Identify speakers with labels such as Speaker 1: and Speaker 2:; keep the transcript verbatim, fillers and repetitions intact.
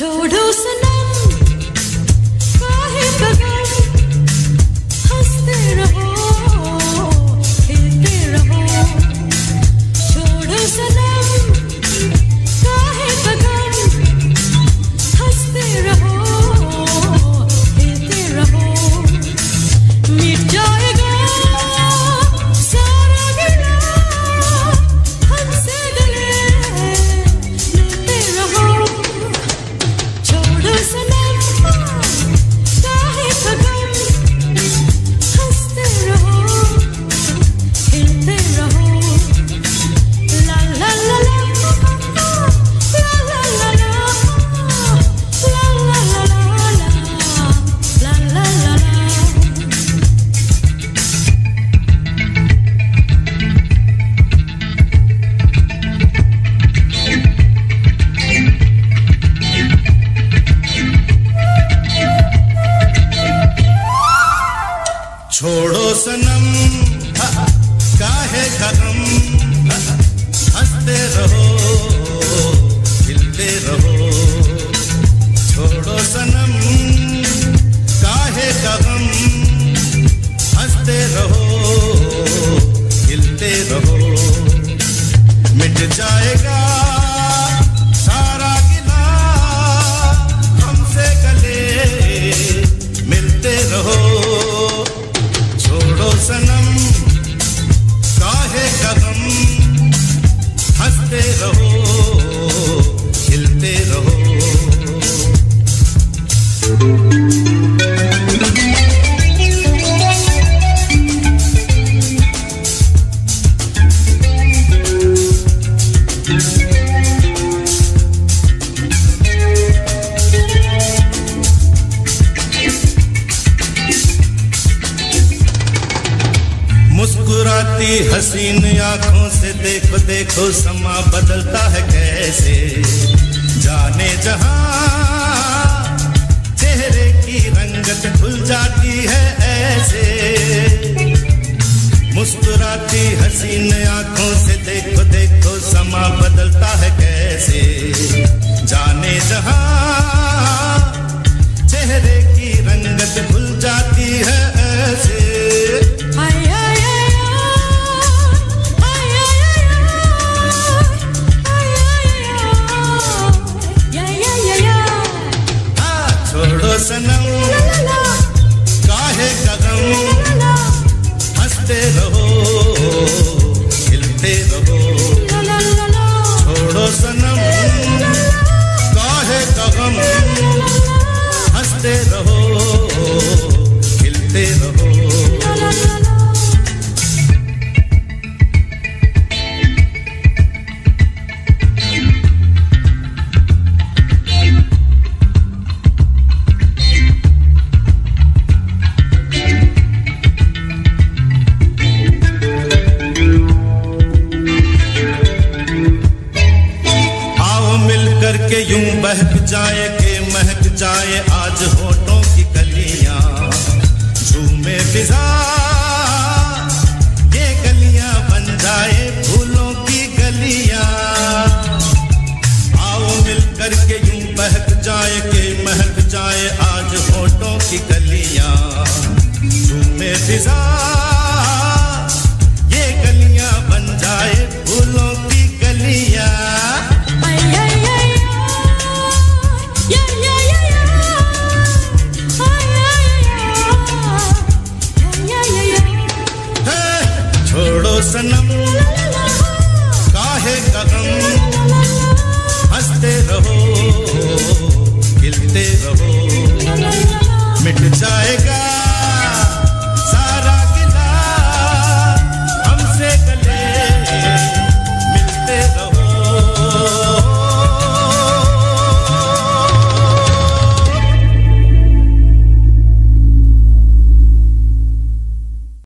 Speaker 1: छोड़ो सनम काहे बगैर हंसते रहो खेलते रहो छोड़ो सनम काहे बगैर हंसते रहो खेलते रहो मिट जाएगा सारा गिला हमसे गले मिलते रहो छोड़ो सनम काहे बगैर हंसते रहो खेलते रहो ला ला ला ला ला ला ला ला ला ला ला ला ला ला
Speaker 2: छोड़ो सनम काहे गम हंसते रहो खिलते रहो छोड़ो सनम काहे गम हंसते रहो खिलते रहो मिट जाएगा सारा गिला हमसे गले मिलते रहो छोड़ो सनम काहे गम हंसते रहो खिलते रहो मुस्कुराती हसीन आंखों से देखो देखो समा बदलता है कैसे जाने जहां चेहरे की रंगत खुल जाती है ऐसे मुस्कुराती हसीन आंखों से देखो देखो समा बदलता है कैसे जाने जहां चेहरे की रंगत खुल जाती है ऐसे छोड़ो सनम काहे गम हंसते रहो खिलते रहो छोड़ो सनम काहे गम हंसते रहो खिलते रहो के यूं बहक जाए के महक जाए आज होठों की कलियां झूमे फिजा ये गलियां बन जाए फूलों की गलियां आओ मिलकर के यूं बहक जाए के महक जाए आज होठों की कलियां झूमे फिजा ये गलियां बन जाए फूलों की गलियां छोड़ो सनम